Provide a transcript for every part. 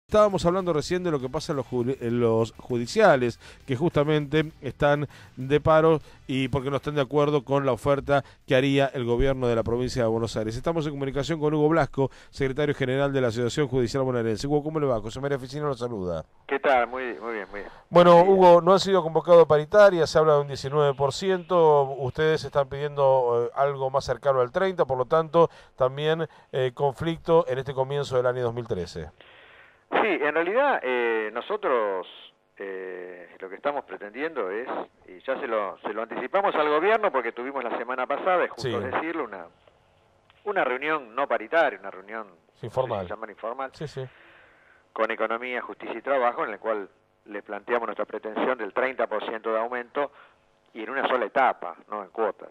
Estábamos hablando recién de lo que pasa en los judiciales, que justamente están de paro y porque no están de acuerdo con la oferta que haría el gobierno de la provincia de Buenos Aires. Estamos en comunicación con Hugo Blasco, secretario general de la Asociación Judicial Bonaerense. Hugo, ¿cómo le va? José María Ficino lo saluda. ¿Qué tal? Muy bien, muy bien. Bueno, Hugo, no han sido convocados paritarias, se habla de un 19%, ustedes están pidiendo algo más cercano al 30%, por lo tanto, también conflicto en este comienzo del año 2013. Sí, en realidad nosotros lo que estamos pretendiendo es, y ya se lo anticipamos al gobierno porque tuvimos la semana pasada, es justo decirlo, una reunión no paritaria, una reunión informal, no sé si llamar informal, sí, con Economía, Justicia y Trabajo, en el cual le planteamos nuestra pretensión del 30% de aumento y en una sola etapa, no en cuotas.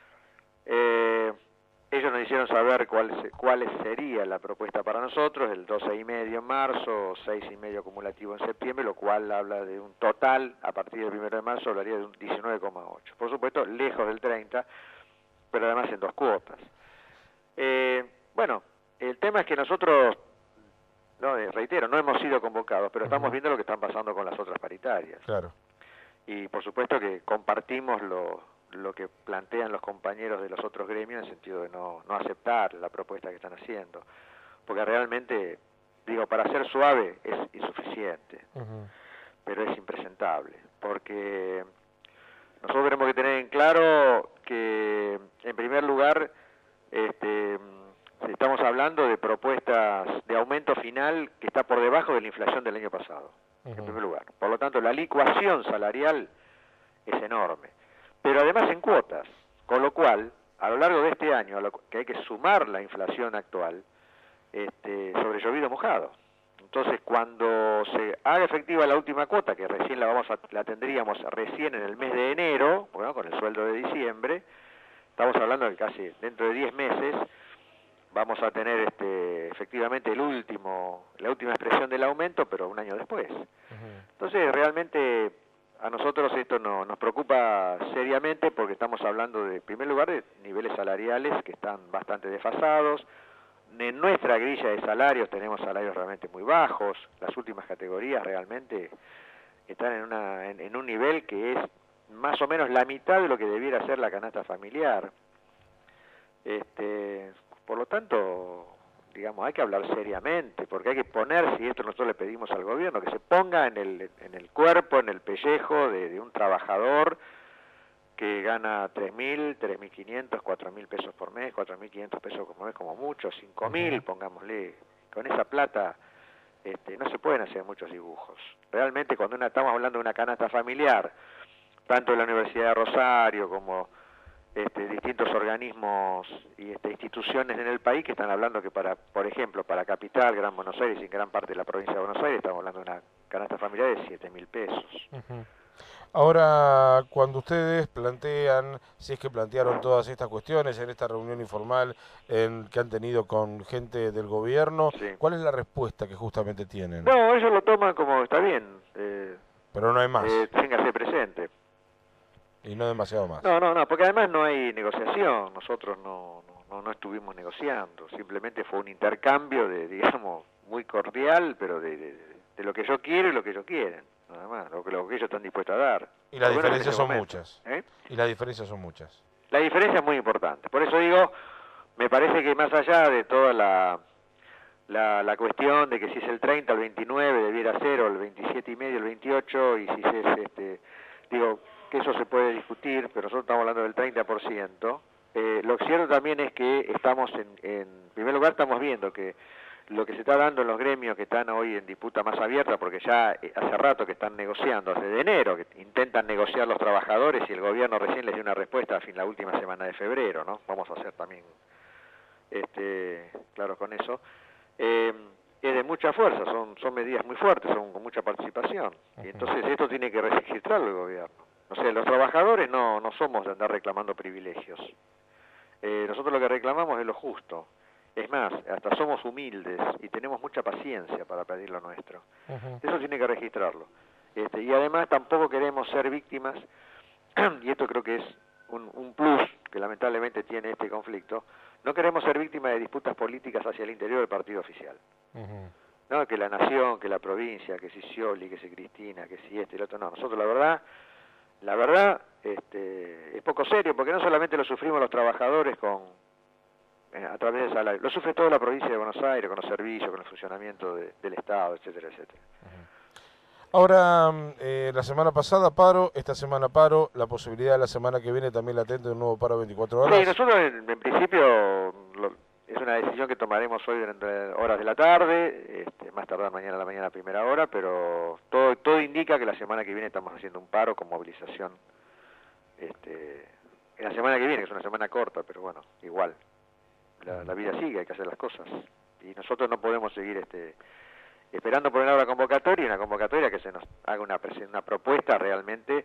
Ellos nos hicieron saber cuál sería la propuesta para nosotros, el 12,5 en marzo, 6,5 acumulativo en septiembre, lo cual habla de un total, a partir del 1 de marzo hablaría de un 19,8. Por supuesto, lejos del 30, pero además en dos cuotas. Bueno, el tema es que nosotros, reitero, no hemos sido convocados, pero estamos viendo lo que están pasando con las otras paritarias. Claro. Y por supuesto que compartimos lo que plantean los compañeros de los otros gremios en el sentido de no aceptar la propuesta que están haciendo, porque realmente, para ser suave es insuficiente, pero es impresentable, porque nosotros tenemos que tener en claro que, en primer lugar, estamos hablando de propuestas de aumento final que está por debajo de la inflación del año pasado, en primer lugar. Por lo tanto, la licuación salarial es enorme, pero además en cuotas, con lo cual, a lo largo de este año, a lo que hay que sumar la inflación actual, sobre llovido mojado. Entonces, cuando se haga efectiva la última cuota, que recién la tendríamos recién en el mes de enero, bueno, con el sueldo de diciembre, estamos hablando de casi dentro de 10 meses, vamos a tener efectivamente la última expresión del aumento, pero un año después. Entonces, realmente a nosotros esto nos preocupa seriamente porque estamos hablando en primer lugar, de niveles salariales que están bastante desfasados. En nuestra grilla de salarios tenemos salarios realmente muy bajos. Las últimas categorías realmente están en un nivel que es más o menos la mitad de lo que debiera ser la canasta familiar. Por lo tanto, hay que hablar seriamente, porque hay que poner, si esto nosotros le pedimos al gobierno, que se ponga en el cuerpo, en el pellejo de un trabajador que gana 3.000, 3.500, 4.000 pesos por mes, 4.500 pesos por mes como mucho, 5.000, pongámosle. Con esa plata no se pueden hacer muchos dibujos. Realmente cuando estamos hablando de una canasta familiar, tanto de la Universidad de Rosario como distintos organismos y instituciones en el país que están hablando que por ejemplo, para Capital, Gran Buenos Aires y en gran parte de la provincia de Buenos Aires, estamos hablando de una canasta familiar de 7.000 pesos. Ahora, cuando ustedes plantean, si es que plantearon todas estas cuestiones en esta reunión informal que han tenido con gente del gobierno, sí, ¿cuál es la respuesta que justamente tienen? No, ellos lo toman como está bien. Pero no hay más. Téngase presente. Y no demasiado más. No, porque además no hay negociación. Nosotros no estuvimos negociando. Simplemente fue un intercambio muy cordial, pero de lo que yo quiero y lo que ellos quieren. Nada más, lo que ellos están dispuestos a dar. Y las diferencias son muchas. Y las diferencias son muchas. La diferencia es muy importante. Por eso digo, me parece que más allá de toda la cuestión de que si es el 30, el 29 debiera ser, o el 27,5, el 28, y si es que eso se puede discutir, pero nosotros estamos hablando del 30%. Lo cierto también es que estamos en primer lugar estamos viendo que lo que se está dando en los gremios que están hoy en disputa más abierta, porque ya hace rato que están negociando, desde enero, que intentan negociar los trabajadores y el gobierno recién les dio una respuesta la última semana de febrero, ¿no? Vamos a ser también claros con eso. Es de mucha fuerza, son medidas muy fuertes, son con mucha participación. Y entonces esto tiene que registrarlo el gobierno. O sea, los trabajadores no somos de andar reclamando privilegios. Nosotros lo que reclamamos es lo justo. Es más, hasta somos humildes y tenemos mucha paciencia para pedir lo nuestro. Eso tiene que registrarlo. Y además tampoco queremos ser víctimas, y esto creo que es un plus que lamentablemente tiene este conflicto, no queremos ser víctimas de disputas políticas hacia el interior del partido oficial. No, que la nación, que la provincia, que si Scioli, que si Cristina, que si este y el otro. No, nosotros la verdad, es poco serio, porque no solamente lo sufrimos los trabajadores a través del salario, lo sufre toda la provincia de Buenos Aires, con los servicios, con el funcionamiento del Estado, etcétera, etcétera. Ahora, la semana pasada paro, esta semana paro, la posibilidad de la semana que viene también latente de un nuevo paro de 24 horas. Sí, nosotros en principio es una decisión que tomaremos hoy durante horas de la tarde, más tardar mañana a la mañana a primera hora, pero todo indica que la semana que viene estamos haciendo un paro con movilización. En la semana que viene, que es una semana corta, pero bueno, igual, la vida sigue, hay que hacer las cosas. Y nosotros no podemos seguir esperando por una convocatoria que se nos haga una propuesta realmente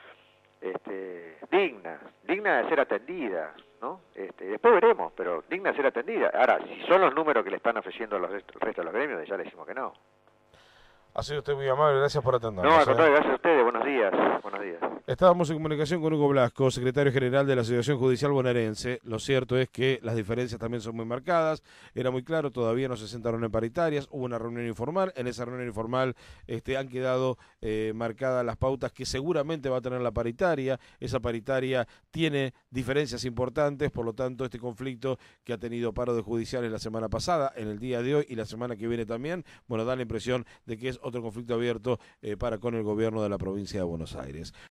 digna de ser atendida, ¿no? Después veremos, pero digna de ser atendida. Ahora, si son los números que le están ofreciendo el resto de los gremios, ya le decimos que no. Ha sido usted muy amable, gracias por atendernos. No, al contrario, gracias a ustedes, buenos días. Buenos días. Estábamos en comunicación con Hugo Blasco, secretario general de la Asociación Judicial Bonaerense. Lo cierto es que las diferencias también son muy marcadas. Era muy claro, todavía no se sentaron en paritarias. Hubo una reunión informal. En esa reunión informal han quedado marcadas las pautas que seguramente va a tener la paritaria. Esa paritaria tiene diferencias importantes, por lo tanto, este conflicto que ha tenido paro de judiciales la semana pasada, en el día de hoy y la semana que viene también, bueno, da la impresión de que es otro conflicto abierto para con el gobierno de la provincia de Buenos Aires.